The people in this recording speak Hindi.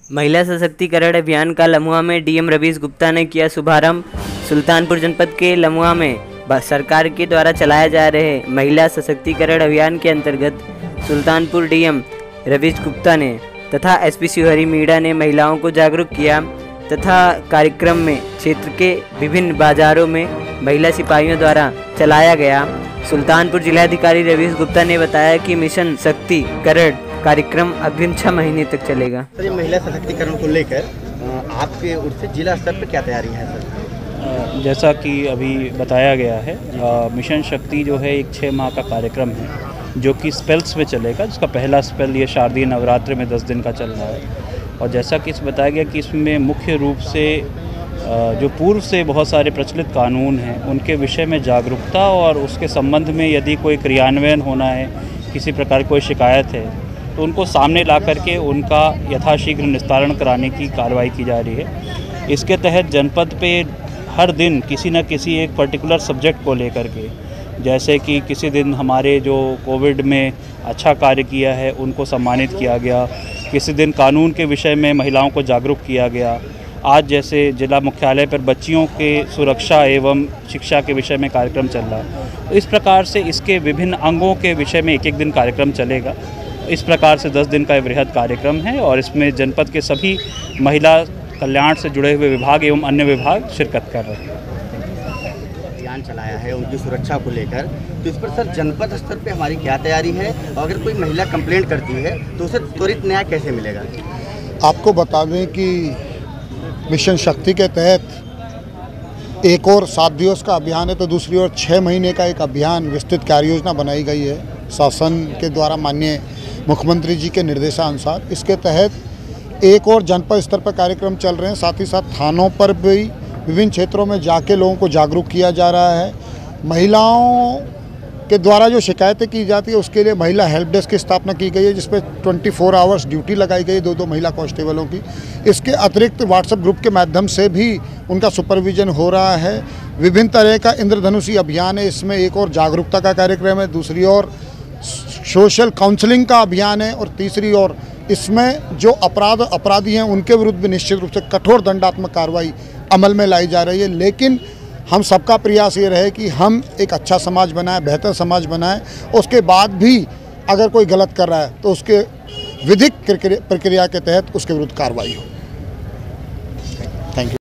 महिला सशक्तिकरण अभियान का लम्हुआ में डीएम रवीश गुप्ता ने किया शुभारंभ। सुल्तानपुर जनपद के लम्हुआ में सरकार के द्वारा चलाए जा रहे महिला सशक्तिकरण अभियान के अंतर्गत सुल्तानपुर डीएम रवीश गुप्ता ने तथा एसपी शिवहरी मीणा ने महिलाओं को जागरूक किया तथा कार्यक्रम में क्षेत्र के विभिन्न बाजारों में महिला सिपाहियों द्वारा चलाया गया। सुल्तानपुर जिलाधिकारी रवीश गुप्ता ने बताया कि मिशन शक्तिकरण कार्यक्रम अग्रिम 6 महीने तक चलेगा। सर, ये महिला सशक्तिकरण को लेकर आपके ओर से जिला स्तर पर क्या तैयारी है सर? जैसा कि अभी बताया गया है, मिशन शक्ति जो है एक 6 माह का कार्यक्रम है जो कि स्पेल्स में चलेगा, जिसका पहला स्पेल ये शारदीय नवरात्र में 10 दिन का चल रहा है। और जैसा कि इसमें बताया गया कि इसमें मुख्य रूप से जो पूर्व से बहुत सारे प्रचलित कानून हैं उनके विषय में जागरूकता और उसके संबंध में यदि कोई क्रियान्वयन होना है, किसी प्रकार कोई शिकायत है तो उनको सामने ला करके उनका यथाशीघ्र निस्तारण कराने की कार्रवाई की जा रही है। इसके तहत जनपद पे हर दिन किसी न किसी एक पर्टिकुलर सब्जेक्ट को लेकर के, जैसे कि किसी दिन हमारे जो कोविड में अच्छा कार्य किया है उनको सम्मानित किया गया, किसी दिन कानून के विषय में महिलाओं को जागरूक किया गया। आज जैसे जिला मुख्यालय पर बच्चियों के सुरक्षा एवं शिक्षा के विषय में कार्यक्रम चल रहा है। तो इस प्रकार से इसके विभिन्न अंगों के विषय में एक दिन कार्यक्रम चलेगा। इस प्रकार से 10 दिन का बृहद कार्यक्रम है और इसमें जनपद के सभी महिला कल्याण से जुड़े हुए विभाग एवं अन्य विभाग शिरकत कर रहे हैं। अभियान चलाया है उनकी सुरक्षा को लेकर, तो इस पर सर जनपद स्तर पे हमारी क्या तैयारी है? और अगर कोई महिला कंप्लेंट करती है तो उसे त्वरित न्याय कैसे मिलेगा? आपको बता दें कि मिशन शक्ति के तहत एक और 7 दिवस का अभियान है तो दूसरी ओर 6 महीने का एक अभियान विस्तृत कार्य योजना बनाई गई है शासन के द्वारा माननीय मुख्यमंत्री जी के निर्देशानुसार। इसके तहत एक और जनपद स्तर पर कार्यक्रम चल रहे हैं, साथ ही साथ थानों पर भी विभिन्न क्षेत्रों में जाके लोगों को जागरूक किया जा रहा है। महिलाओं के द्वारा जो शिकायतें की जाती है उसके लिए महिला हेल्प डेस्क की स्थापना की गई है, जिसपे 24 आवर्स ड्यूटी लगाई गई है 2 महिला कांस्टेबलों की। इसके अतिरिक्त व्हाट्सएप ग्रुप के माध्यम से भी उनका सुपरविजन हो रहा है। विभिन्न तरह का इंद्रधनुषी अभियान है, इसमें एक और जागरूकता का कार्यक्रम है, दूसरी ओर सोशल काउंसलिंग का अभियान है और तीसरी ओर इसमें जो अपराधी हैं उनके विरुद्ध भी निश्चित रूप से कठोर दंडात्मक कार्रवाई अमल में लाई जा रही है। लेकिन हम सबका प्रयास ये रहे कि हम एक अच्छा समाज बनाएं, बेहतर समाज बनाएं। उसके बाद भी अगर कोई गलत कर रहा है तो उसके विधिक प्रक्रिया के तहत उसके विरुद्ध कार्रवाई हो। Thank you.